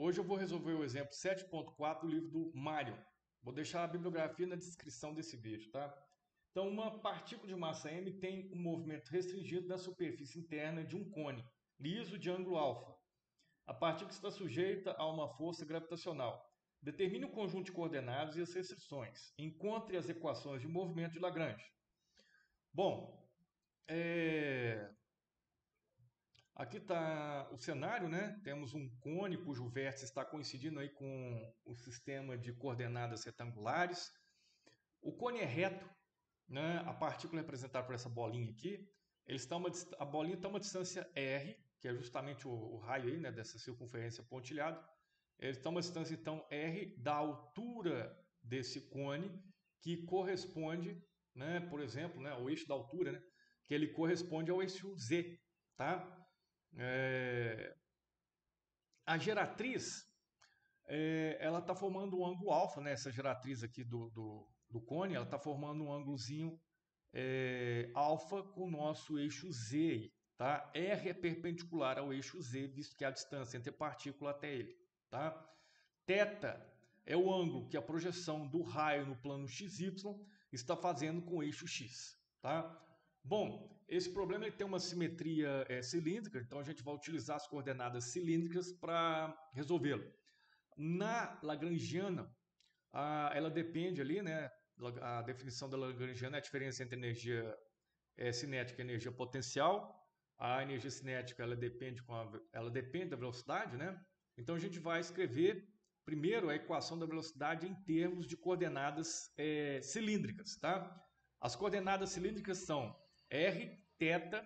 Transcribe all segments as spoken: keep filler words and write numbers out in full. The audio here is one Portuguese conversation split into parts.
Hoje eu vou resolver o exemplo sete ponto quatro do livro do Mário. Vou deixar a bibliografia na descrição desse vídeo, tá? Então, uma partícula de massa m tem um movimento restringido da superfície interna de um cone liso de ângulo alfa. A partícula está sujeita a uma força gravitacional. Determine o conjunto de coordenadas e as restrições. Encontre as equações de movimento de Lagrange. Bom, é... aqui está o cenário, né? Temos um cone cujo vértice está coincidindo aí com o sistema de coordenadas retangulares. O cone é reto, né? A partícula é representada por essa bolinha aqui. Ele está uma, a bolinha está a uma distância r, que é justamente o, o raio aí, né, dessa circunferência pontilhada. Ele está a uma distância, então, r da altura desse cone, que corresponde, né, por exemplo, né, ao eixo da altura, né, que ele corresponde ao eixo z, tá? É... A geratriz, é, ela está formando um ângulo alfa, né? Essa geratriz aqui do, do, do cone, ela está formando um ângulozinho é, alfa com o nosso eixo z, tá? R é perpendicular ao eixo z, visto que é a distância entre a partícula até ele, tá? Θ é o ângulo que a projeção do raio no plano xy está fazendo com o eixo x, tá? Bom, esse problema ele tem uma simetria é, cilíndrica, então a gente vai utilizar as coordenadas cilíndricas para resolvê-lo. Na Lagrangiana, a, ela depende ali, né? A definição da Lagrangiana é a diferença entre energia é, cinética e energia potencial. A energia cinética ela depende, com a, ela depende da velocidade, né? Então a gente vai escrever primeiro a equação da velocidade em termos de coordenadas é, cilíndricas, tá? As coordenadas cilíndricas são r, θ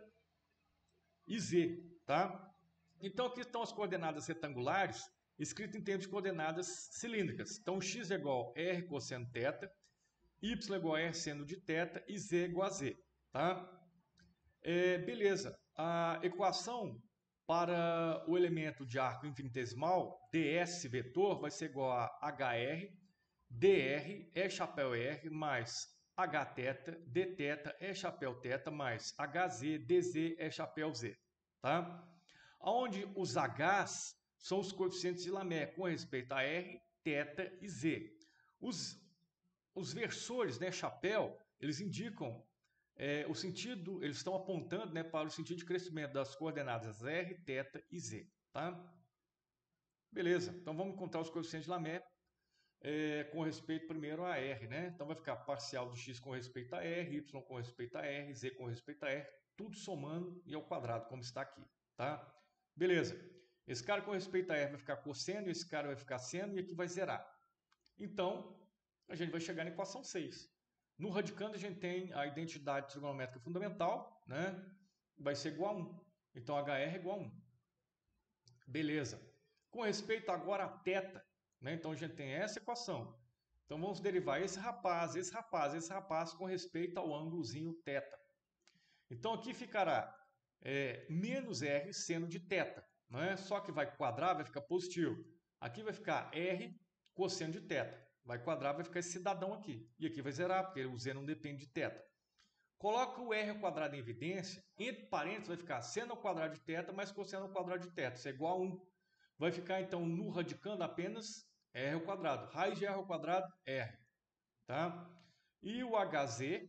e z, tá? Então aqui estão as coordenadas retangulares escritas em termos de coordenadas cilíndricas. Então x é igual a r cosseno θ, y é igual a r seno de θ e z é igual a z, tá? É, beleza, a equação para o elemento de arco infinitesimal, ds vetor, vai ser igual a hr, dr é chapéu r, mais hθ, dθ é chapéu θ, mais hz, dz é chapéu z. Tá? Onde os h's são os coeficientes de Lamé com respeito a r, θ e z. Os, os versores, né, chapéu, eles indicam é, o sentido, eles estão apontando, né, para o sentido de crescimento das coordenadas r, θ e z. Tá? Beleza, então vamos encontrar os coeficientes de Lamé é, com respeito primeiro a r. Né? Então vai ficar parcial de x com respeito a r, y com respeito a r, z com respeito a r, tudo somando e ao quadrado, como está aqui. Tá? Beleza, esse cara com respeito a r vai ficar cosseno, esse cara vai ficar seno e aqui vai zerar. Então, a gente vai chegar na equação seis. No radicando, a gente tem a identidade trigonométrica fundamental, né? Vai ser igual a um. Então, hr é igual a um. Beleza. Com respeito agora a θ, né? Então, a gente tem essa equação. Então, vamos derivar esse rapaz, esse rapaz, esse rapaz com respeito ao ângulozinho θ. Então, aqui ficará é, menos r seno de θ. Não é? Só que vai quadrar, vai ficar positivo. Aqui vai ficar r cosseno de θ. Vai quadrar, vai ficar esse cidadão aqui. E aqui vai zerar, porque o z não depende de θ. Coloca o r ao quadrado em evidência. Entre parênteses vai ficar seno ao quadrado de θ mais cosseno ao quadrado de θ. Isso é igual a um. Vai ficar, então, no radicando apenas r ao quadrado. Raiz de r ao quadrado, r. Tá? E o hz,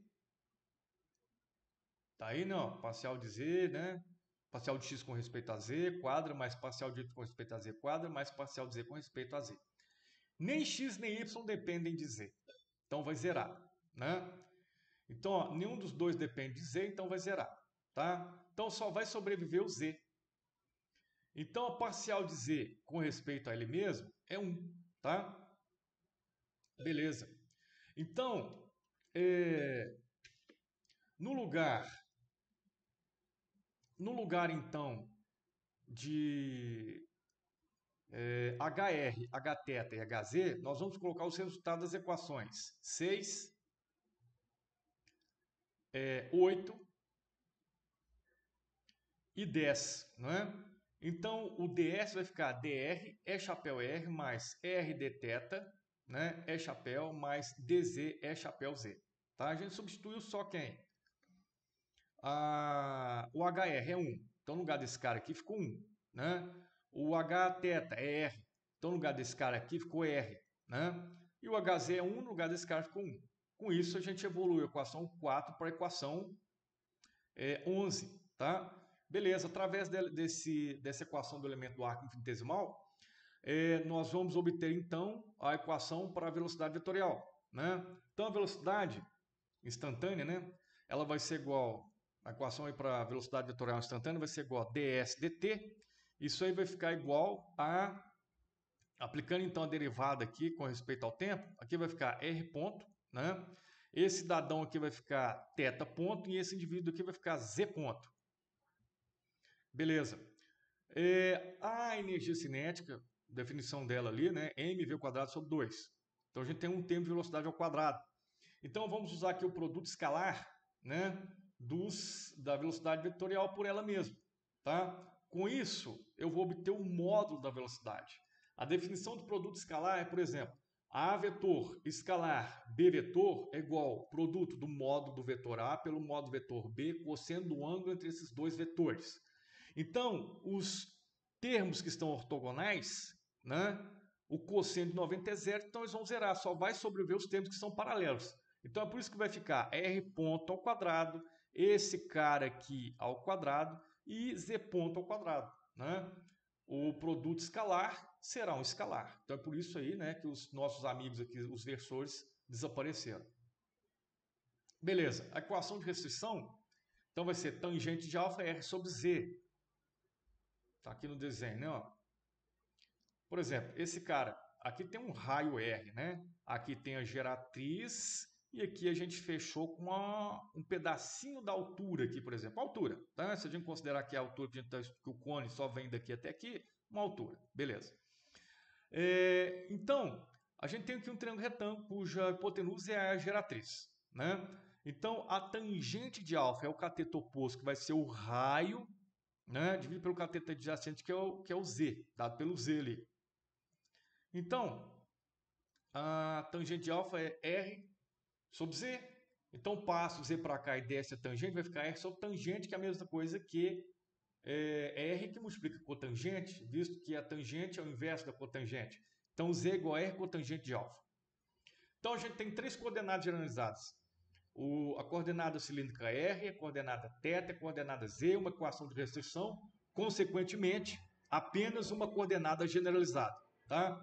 tá aí, não? Parcial de z, né? Parcial de x com respeito a z, quadra, mais parcial de y com respeito a z, quadra, mais parcial de z com respeito a z. Nem x nem y dependem de z. Então vai zerar, né? Então, ó, nenhum dos dois depende de z, então vai zerar, tá? Então só vai sobreviver o z. Então a parcial de z com respeito a ele mesmo é um, tá? Beleza. Então, é, no lugar no lugar então de é, hr, hθ e hz, nós vamos colocar os resultados das equações seis, é, oito e dez, não é? Então, o ds vai ficar dr é chapéu r mais r dθ, né? É chapéu mais dz é chapéu z. Tá? A gente substituiu só quem? A, o hr é um. Então, no lugar desse cara aqui ficou um. Né? O hθ é r. Então, no lugar desse cara aqui ficou R, né? E o H Z é um, no lugar desse cara ficou um. Com isso, a gente evoluiu a equação quatro para a equação é, onze, tá? Beleza, através de, desse, dessa equação do elemento do arco infinitesimal, é, nós vamos obter, então, a equação para a velocidade vetorial, né? Então, a velocidade instantânea, né? Ela vai ser igual, a equação para a velocidade vetorial instantânea vai ser igual a ds dt. Isso aí vai ficar igual a, aplicando então a derivada aqui com respeito ao tempo, aqui vai ficar r ponto, né? Esse cidadão aqui vai ficar θ ponto e esse indivíduo aqui vai ficar z ponto. Beleza. É, a energia cinética, definição dela ali, né? mv ao quadrado sobre dois. Então a gente tem um termo de velocidade ao quadrado. Então vamos usar aqui o produto escalar, né, dos, da velocidade vetorial por ela mesma. Tá? Com isso, eu vou obter o módulo da velocidade. A definição do produto escalar é, por exemplo, A vetor escalar B vetor é igual ao produto do módulo do vetor A pelo módulo vetor B, cosseno do ângulo entre esses dois vetores. Então, os termos que estão ortogonais, né, o cosseno de noventa é zero, então eles vão zerar, só vai sobreviver os termos que são paralelos. Então é por isso que vai ficar r ponto ao quadrado, esse cara aqui ao quadrado e z ponto ao quadrado, né? O produto escalar será um escalar. Então é por isso aí, né, que os nossos amigos aqui, os versores, desapareceram. Beleza, a equação de restrição, então vai ser tangente de alfa r sobre z. Está aqui no desenho, né? Ó. Por exemplo, esse cara, aqui tem um raio R, né? Aqui tem a geratriz e aqui a gente fechou com uma, um pedacinho da altura aqui, por exemplo. Altura, tá? Se a gente considerar que a altura que, a gente tá, que o cone só vem daqui até aqui, uma altura, beleza. É, então, a gente tem aqui um triângulo retângulo cuja hipotenusa é a geratriz, né? Então, a tangente de alfa é o cateto oposto, que vai ser o raio, né, dividido pelo cateto adjacente, que é, o, que é o Z, dado pelo Z ali. Então, a tangente de alfa é R sobre Z. Então, passo Z para cá e desce a tangente, vai ficar R sobre tangente, que é a mesma coisa que é, R que multiplica cotangente, visto que a tangente é o inverso da cotangente. Então, Z é igual a R cotangente de alfa. Então, a gente tem três coordenadas generalizadas. O, a coordenada cilíndrica R, a coordenada θ, a coordenada Z, uma equação de restrição, consequentemente, apenas uma coordenada generalizada. Tá?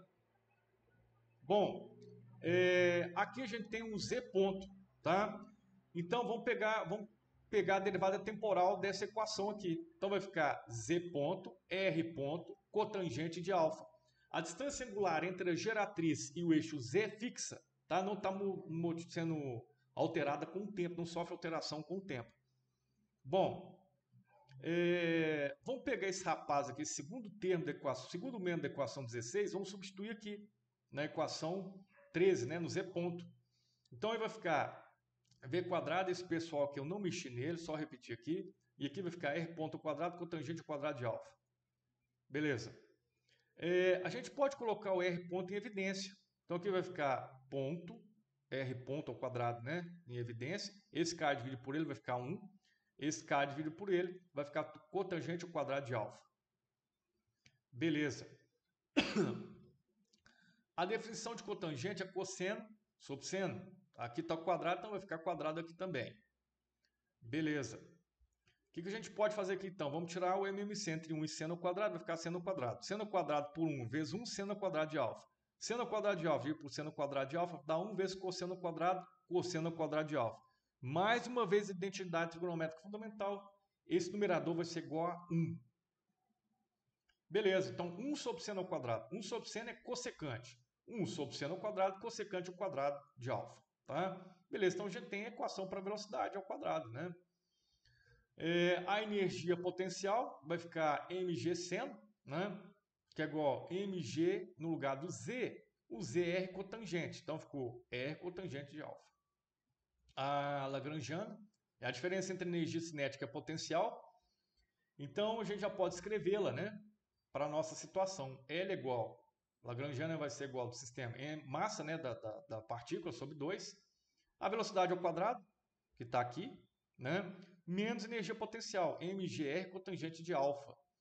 Bom, é, aqui a gente tem um Z ponto. Tá? Então, vamos pegar, vamos pegar a derivada temporal dessa equação aqui. Então, vai ficar Z ponto, R ponto, cotangente de alfa. A distância angular entre a geratriz e o eixo Z é fixa. Tá? Não está sendo alterada com o tempo, não sofre alteração com o tempo. Bom, é, vamos pegar esse rapaz aqui, segundo termo da equação, segundo membro da equação dezesseis, vamos substituir aqui na equação treze, né, no Z ponto. Então aí vai ficar V quadrado, esse pessoal aqui eu não mexi nele, só repetir aqui, e aqui vai ficar R ponto ao quadrado com tangente ao quadrado de alfa. Beleza. É, a gente pode colocar o R ponto em evidência. Então aqui vai ficar ponto R ponto ao quadrado, né, em evidência. Esse cara dividido por ele vai ficar um. Esse cara dividido por ele vai ficar cotangente ao quadrado de alfa. Beleza. A definição de cotangente é cosseno sobre seno. Aqui está o quadrado, então vai ficar quadrado aqui também. Beleza. O que, que a gente pode fazer aqui então? Vamos tirar o M M C entre um e seno ao quadrado, vai ficar seno ao quadrado. Seno ao quadrado por um vezes um, seno ao quadrado de alfa. Seno ao quadrado de alfa por seno ao quadrado de alfa dá um vezes cosseno ao quadrado, cosseno ao quadrado de alfa. Mais uma vez, identidade trigonométrica fundamental. Esse numerador vai ser igual a um. Beleza, então um sobre seno ao quadrado. um sobre seno é cossecante. um sobre seno ao quadrado, cossecante ao quadrado de alfa. Tá? Beleza, então a gente tem a equação para velocidade ao quadrado. Né? É, a energia potencial vai ficar mg seno, né? Que é igual a mg no lugar do z, o z é r cotangente. Então ficou R cotangente de alfa. A lagrangiana é a diferença entre energia cinética e potencial. Então a gente já pode escrevê-la, né, para a nossa situação. L é igual, lagrangiana vai ser igual ao sistema M, massa, né, da, da, da partícula sobre dois, a velocidade ao quadrado, que está aqui, né, menos energia potencial, mgr cotangente de alfa.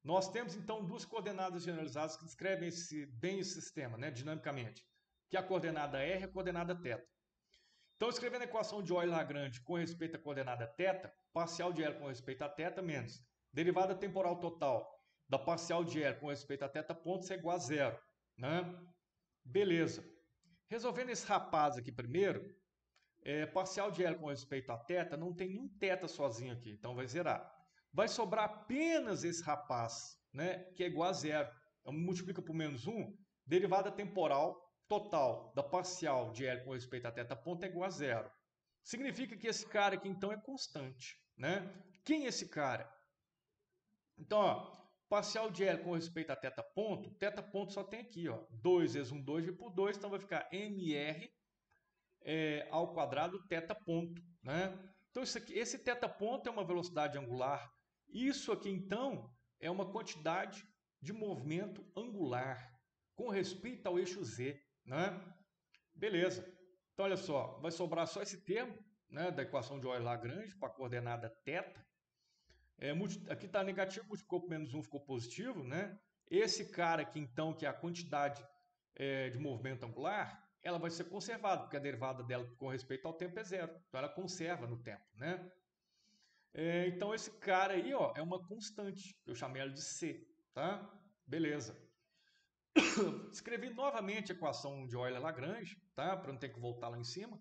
Nós temos, então, duas coordenadas generalizadas que descrevem esse, bem esse sistema, né, dinamicamente, que é a coordenada R e a coordenada θ. Então, escrevendo a equação de Euler-Lagrange com respeito à coordenada θ, parcial de L com respeito a θ menos derivada temporal total da parcial de L com respeito a θ pontos é igual a zero. Né? Beleza. Resolvendo esse rapaz aqui primeiro, é, parcial de L com respeito a θ não tem nenhum θ sozinho aqui, então vai zerar. Vai sobrar apenas esse rapaz, né, que é igual a zero. Então, multiplica por menos um, derivada temporal total da parcial de L com respeito a θ ponto é igual a zero. Significa que esse cara aqui, então, é constante. Né? Quem é esse cara? Então, ó, parcial de L com respeito a θ ponto, θ ponto só tem aqui, ó, dois vezes um, dois por dois, então vai ficar mr é, ao quadrado θ ponto. Né? Então, isso aqui, esse θ ponto é uma velocidade angular. Isso aqui, então, é uma quantidade de movimento angular com respeito ao eixo Z. Né? Beleza. Então, olha só, vai sobrar só esse termo, né, da equação de Euler-Lagrange para a coordenada θ. É, aqui está negativo, multiplicou por menos um, ficou positivo. Né? Esse cara aqui, então, que é a quantidade é, de movimento angular, ela vai ser conservada, porque a derivada dela com respeito ao tempo é zero. Então, ela conserva no tempo. Né? É, então, esse cara aí, ó, é uma constante. Eu chamei ela de C. Tá? Beleza. Escrevi novamente a equação de Euler-Lagrange, tá? Para não ter que voltar lá em cima.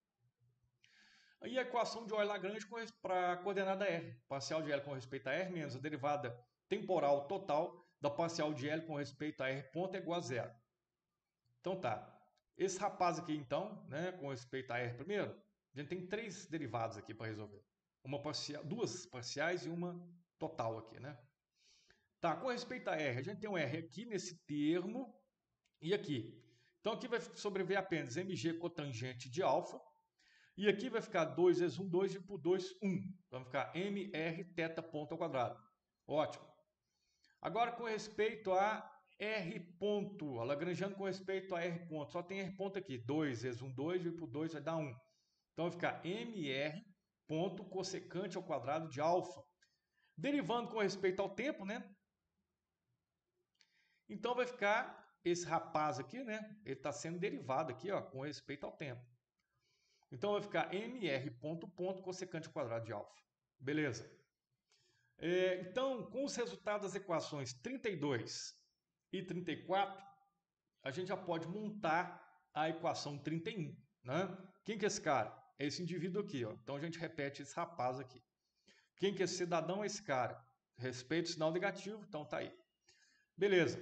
E a equação de Euler-Lagrange para a coordenada R. Parcial de L com respeito a R menos a derivada temporal total da parcial de L com respeito a R ponto é igual a zero. Então tá. Esse rapaz aqui, então, né, com respeito a R primeiro, a gente tem três derivadas aqui para resolver. Uma parcial, duas parciais e uma total aqui, né? Tá, com respeito a R, a gente tem um R aqui nesse termo e aqui. Então aqui vai sobreviver apenas mg cotangente de alfa. E aqui vai ficar dois vezes um, dois, e por dois, um. Então vai ficar mr θ ponto ao quadrado. Ótimo. Agora com respeito a R ponto, a Lagrangiano com respeito a R ponto, só tem R ponto aqui. dois vezes um, dois, e por dois vai dar um. Então vai ficar mr ponto cossecante ao quadrado de alfa. Derivando com respeito ao tempo, né? Então vai ficar esse rapaz aqui, né? Ele está sendo derivado aqui, ó, com respeito ao tempo. Então vai ficar mr ponto ponto cossecante ao quadrado de alfa. Beleza. É, então, com os resultados das equações trinta e dois e trinta e quatro, a gente já pode montar a equação trinta e um. Né? Quem que é esse cara? É esse indivíduo aqui. Ó. Então a gente repete esse rapaz aqui. Quem que é esse cidadão? É esse cara. Respeito sinal negativo, então tá aí. Beleza.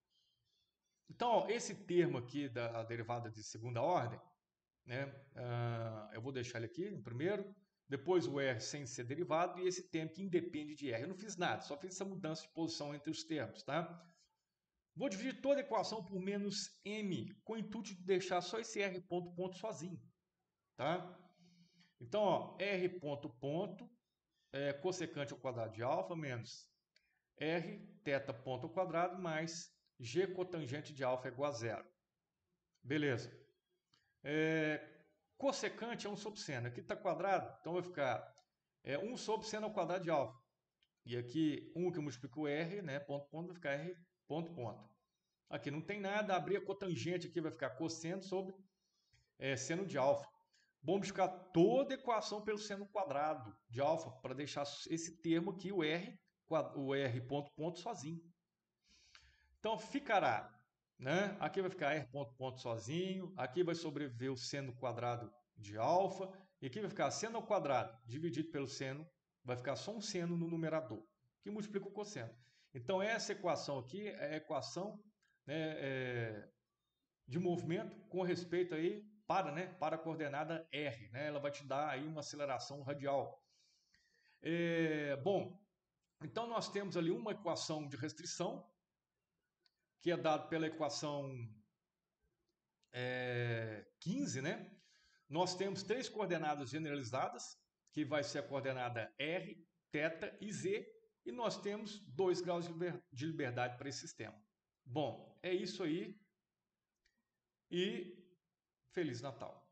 Então, ó, esse termo aqui da derivada de segunda ordem, né, uh, eu vou deixar ele aqui em primeiro, depois o R sem ser derivado e esse termo que independe de R. Eu não fiz nada, só fiz essa mudança de posição entre os termos. Tá? Vou dividir toda a equação por menos m, com o intuito de deixar só esse R ponto ponto sozinho. Tá? Então, ó, R ponto ponto é cossecante ao quadrado de alfa menos R θ ponto ao quadrado mais G cotangente de alfa é igual a zero. Beleza. É, cossecante é um sobre seno. Aqui está quadrado, então vai ficar é, um sobre seno ao quadrado de alfa. E aqui, um que multiplica o R, né, ponto, ponto, vai ficar R, ponto, ponto. Aqui não tem nada, abrir a cotangente aqui vai ficar cosseno sobre é, seno de alfa. Vamos buscar toda a equação pelo seno quadrado de alfa, para deixar esse termo aqui, o R, o R ponto, ponto, sozinho. Então, ficará, né? Aqui vai ficar R ponto, ponto sozinho, aqui vai sobreviver o seno quadrado de alfa, e aqui vai ficar seno ao quadrado dividido pelo seno, vai ficar só um seno no numerador, que multiplica o cosseno. Então, essa equação aqui é a equação, né, é, de movimento com respeito aí para, né, para a coordenada R. Né? Ela vai te dar aí uma aceleração radial. É, bom, então nós temos ali uma equação de restrição, que é dado pela equação é, quinze, né? Nós temos três coordenadas generalizadas, que vai ser a coordenada R, θ e Z, e nós temos dois graus de liberdade para esse sistema. Bom, é isso aí e Feliz Natal!